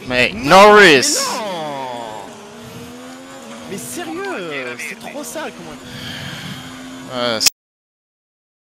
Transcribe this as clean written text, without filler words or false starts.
Mais Norris! Mais non! Mais sérieux, c'est trop sale comment...